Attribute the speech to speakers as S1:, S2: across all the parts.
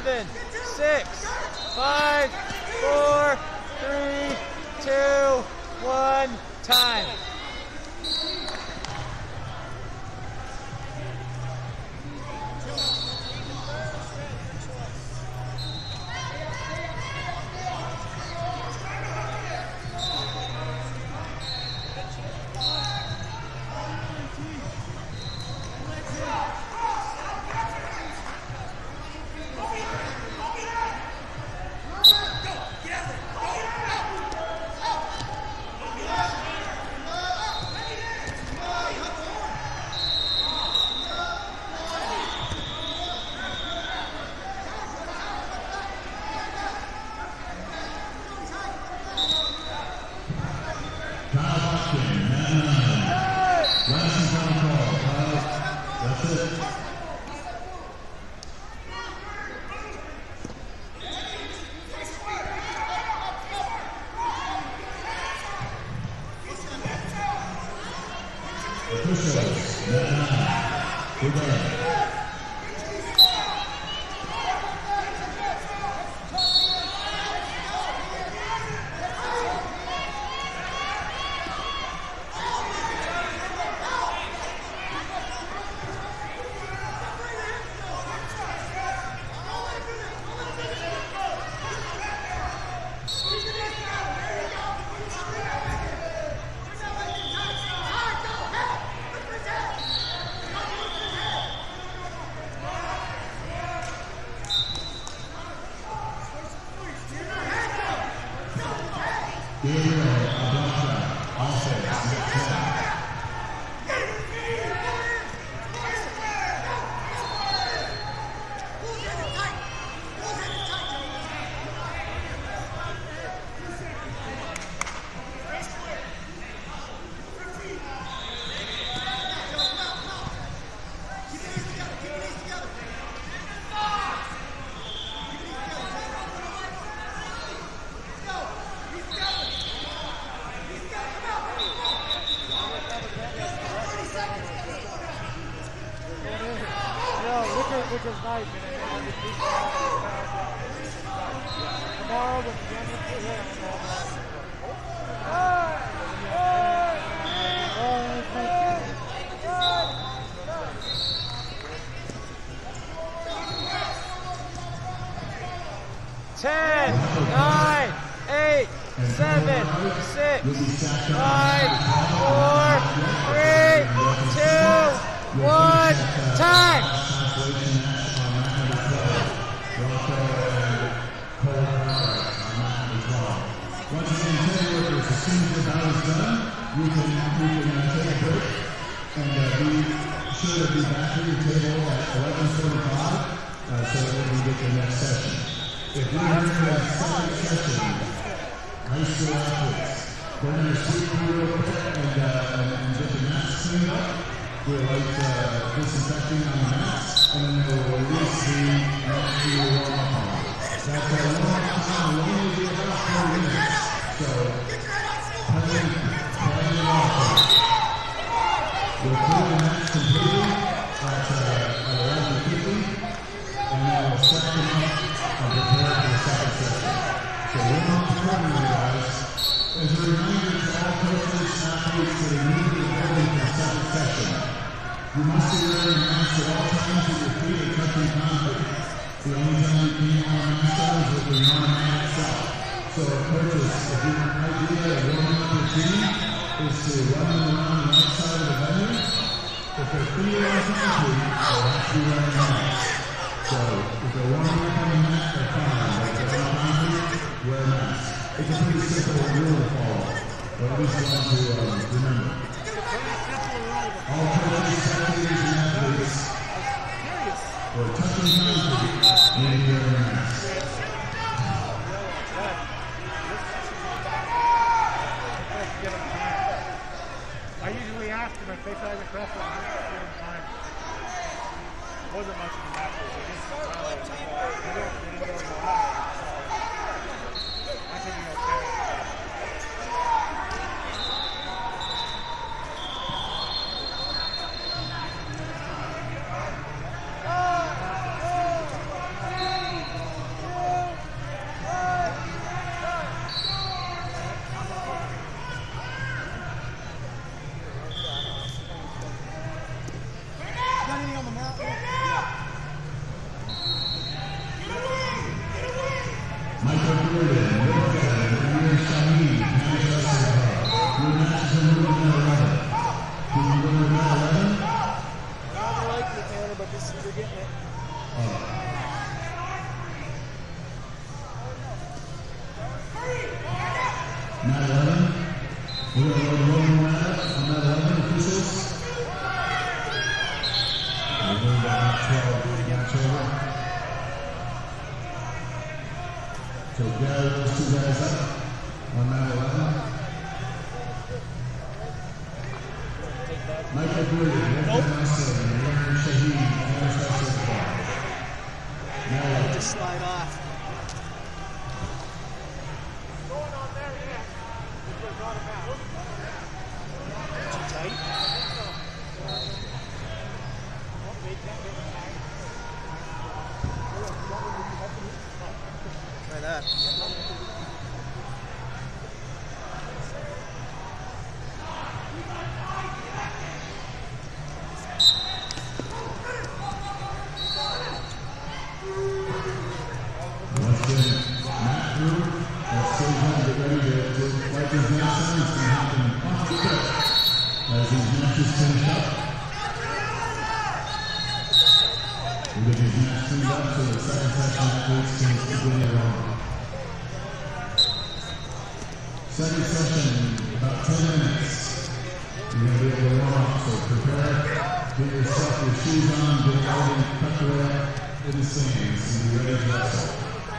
S1: 7, 6, 5, 4, 3, 2, 1, time. Tomorrow, when the game is 10, 9, 8, 7, 6, 5, 4, 3, 2, 1, time!
S2: Once again, teleworkers, as soon as the bout is done, we can take a break and be sure to be back to your table at 11:45 so that we can get to the next session. If we have a second session, high school athletes, we're going to sweep through real quick and get the mats cleaned up. We're disinfecting on the mats, and then we'll release the mats to your warm-up time. That's a long time, we'll only be about 4 minutes. So, playing it off. We'll clean the mats completely at 11:50, and then we'll set them up and prepare for the second session. So we're not recording you guys. As a reminder to all coaches, athletes that are new to the building for the second session, you must be wearing masks at all times with your feet are touching concrete. The only time you can on a mask is with the non-man itself. So coaches, if your idea of warming up your team is to run them around the outside of the venue, if their feet are on concrete, they'll have to be wearing masks. So if they're warming up on the mat, they're fine. But if they're on concrete, wear a mask. It's a pretty simple rule to follow, but at least one to remember. All coaches, spectators, and athletes who are touching concrete need to wear a mask.
S3: I usually ask them if they try to cross the line at the same time. It wasn't much of a match. They didn't go a lot. I think you're okay.
S2: Michael Gordon, Rick and Amir Shaheen, Panic Wrestling Club. Your matches are moving at 11. Can you go to 11?
S1: I like you, Tanner, but this you're getting it.
S2: Not 11. We're going to go rolling around on that 11 officials. We're going back 12 match over. So gather those two guys up on that 11. Michael Gordon, Rick Master, and Aaron Shaheen, Panic Wrestling Club. Now
S1: Just slide off. Too tight? Try that.
S2: once again, Matt Drew, as Sojan get ready to wipe his hands down, it's going to happen awfully quick as these matches finish up. We'll get these matches cleaned up so the second session athletes can begin their own. Second session, about 10 minutes. You're going to be able to warm up, so prepare, get yourself your shoes on, get ready, tuck away in the stands, and be ready to wrestle.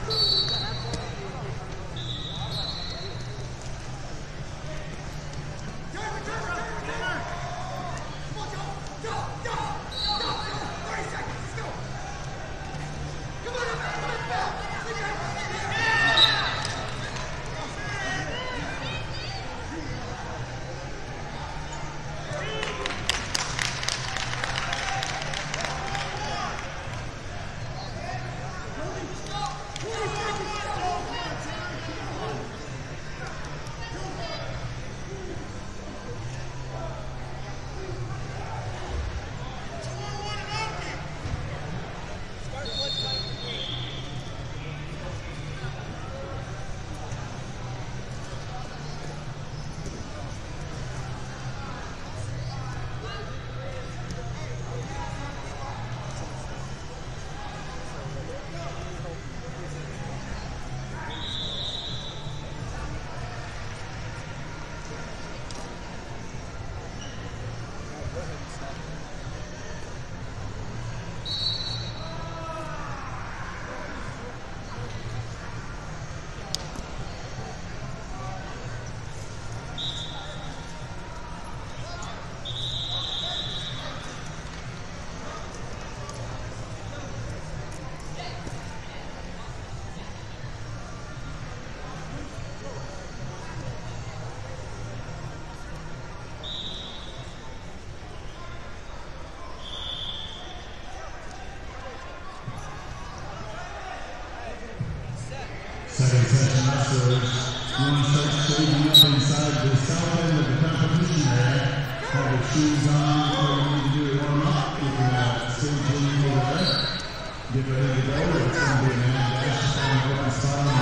S2: Second session wrestlers, you want to start staging up inside the south end of the competition area. Have your shoes on, where you need to do your warm up. You can stage in over there. Get ready to go. It's going to be a man dash to find a open spot on the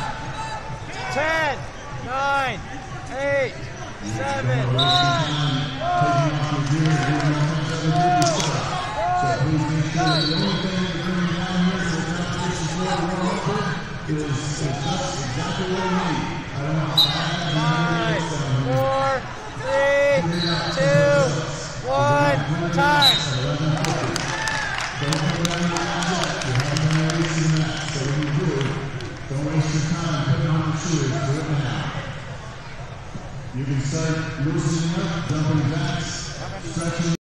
S2: mat.
S1: 10, 9, 8, 7, 5, 4.
S2: Taking off your gear and doing all kinds of other duty stuff. So please make sure that the only thing you're bringing down here for the competition floor to warm up with is just exactly what we need. I don't know how
S1: 5, 4, 3, 2, 1, time.
S2: Don't put it on your object. You have no release in that. So when you do, don't waste your time putting on the shoes. Do it now. You can start loosening up, jumping jacks, stretching.